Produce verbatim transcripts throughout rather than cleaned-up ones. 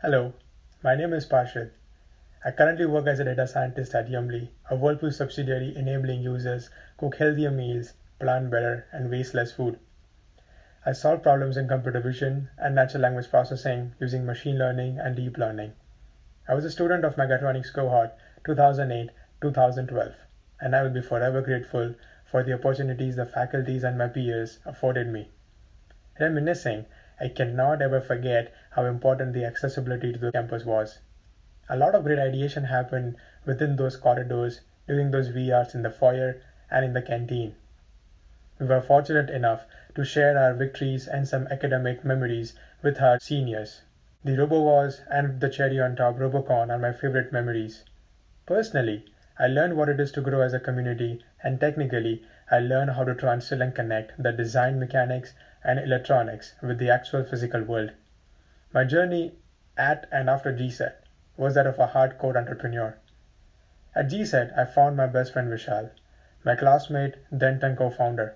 Hello, my name is Parshad. I currently work as a data scientist at Yumly, a Whirlpool subsidiary enabling users cook healthier meals, plan better, and waste less food. I solve problems in computer vision and natural language processing using machine learning and deep learning. I was a student of Mechatronics cohort two thousand eight to two thousand twelve, and I will be forever grateful for the opportunities the faculties and my peers afforded me. Reminiscing, I cannot ever forget how important the accessibility to the campus was. A lot of great ideation happened within those corridors during those V Rs in the foyer and in the canteen. We were fortunate enough to share our victories and some academic memories with our seniors. The RoboWars and the cherry on top RoboCon are my favorite memories. Personally, I learned what it is to grow as a community, and technically, I learned how to translate and connect the design mechanics and electronics with the actual physical world. My journey at and after G SET was that of a hardcore entrepreneur. At G SET, I found my best friend Vishal, my classmate, then turned co-founder.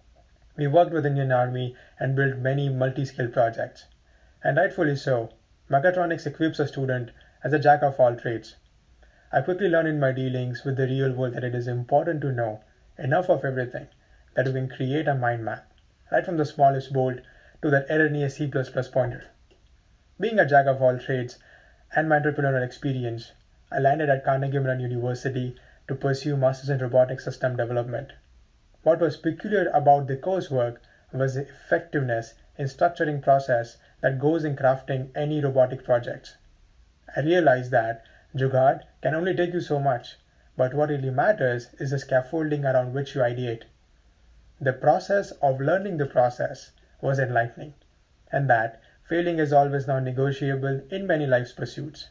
We worked with Indian Army and built many multi-scale projects. And rightfully so, Mechatronics equips a student as a jack of all trades. I quickly learned in my dealings with the real world that it is important to know enough of everything that you can create a mind map, right from the smallest bolt to that erroneous C plus plus pointer. Being a jack of all trades and my entrepreneurial experience, I landed at Carnegie Mellon University to pursue Masters in Robotics System Development. What was peculiar about the coursework was the effectiveness in structuring process that goes in crafting any robotic projects. I realized that Jugaad can only take you so much, but what really matters is the scaffolding around which you ideate. The process of learning the process was enlightening, and that failing is always non-negotiable in many life's pursuits.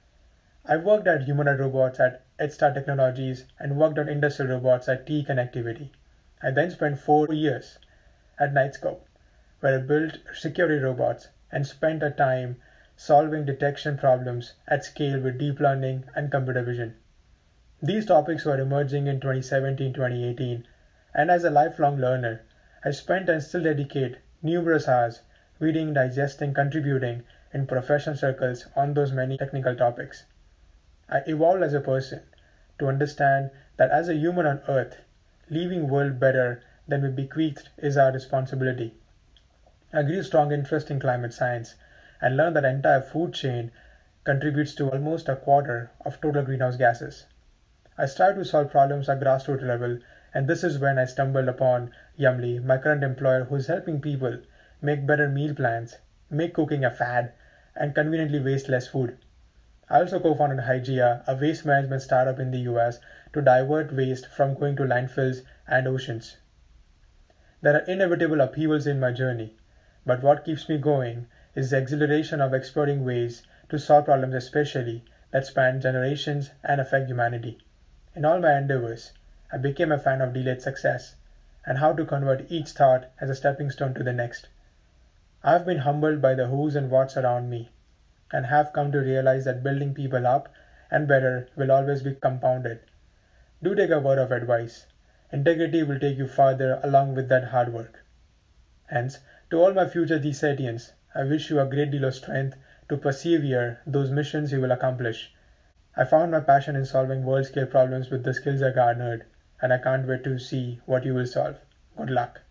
I worked at humanoid robots at EdStar Technologies and worked on industrial robots at T E Connectivity. I then spent four years at Knightscope, where I built security robots and spent a time solving detection problems at scale with deep learning and computer vision. These topics were emerging in twenty seventeen to twenty eighteen, and as a lifelong learner, I spent and still dedicate numerous hours reading, digesting, contributing in professional circles on those many technical topics. I evolved as a person to understand that as a human on Earth, leaving world better than we bequeathed is our responsibility. I grew strong interest in climate science and learned that the entire food chain contributes to almost a quarter of total greenhouse gases. I strive to solve problems at grassroots level, and this is when I stumbled upon Yumly, my current employer who is helping people make better meal plans, make cooking a fad, and conveniently waste less food. I also co-founded Hygieia, a waste management startup in the U S to divert waste from going to landfills and oceans. There are inevitable upheavals in my journey, but what keeps me going is the exhilaration of exploring ways to solve problems especially that span generations and affect humanity. In all my endeavors, I became a fan of delayed success and how to convert each thought as a stepping stone to the next. I have been humbled by the who's and what's around me and have come to realize that building people up and better will always be compounded. Do take a word of advice. Integrity will take you farther along with that hard work. Hence, to all my future Desetians, I wish you a great deal of strength to persevere those missions you will accomplish. I found my passion in solving world-scale problems with the skills I garnered, and I can't wait to see what you will solve. Good luck.